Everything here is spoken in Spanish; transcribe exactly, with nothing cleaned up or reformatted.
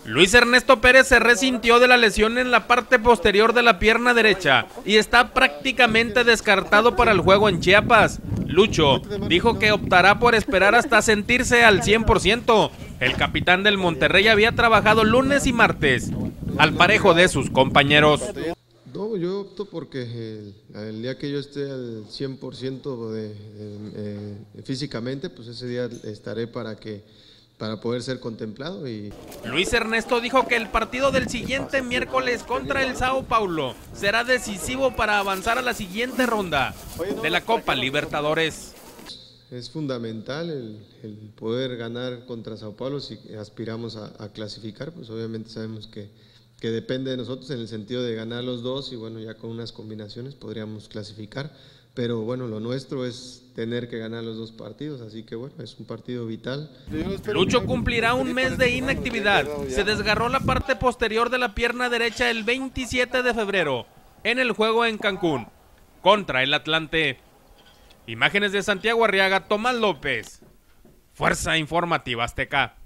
Luis Ernesto Pérez se resintió de la lesión en la parte posterior de la pierna derecha y está prácticamente descartado para el juego en Chiapas. Lucho dijo que optará por esperar hasta sentirse al cien por ciento. El capitán del Monterrey había trabajado lunes y martes, al parejo de sus compañeros. No, yo opto porque el, el día que yo esté al cien por ciento de, de, eh, físicamente, pues ese día estaré para que para poder ser contemplado. Y Luis Ernesto dijo que el partido del siguiente miércoles contra el Sao Paulo será decisivo para avanzar a la siguiente ronda de la Copa Libertadores. Es fundamental el, el poder ganar contra Sao Paulo si aspiramos a, a clasificar, pues obviamente sabemos que, que depende de nosotros en el sentido de ganar los dos y bueno, ya con unas combinaciones podríamos clasificar, pero bueno, lo nuestro es tener que ganar los dos partidos, así que bueno, es un partido vital. Lucho cumplirá un mes de inactividad. Se desgarró la parte posterior de la pierna derecha el veintisiete de febrero en el juego en Cancún contra el Atlante. Imágenes de Santiago Arriaga, Tomás López, Fuerza Informativa Azteca.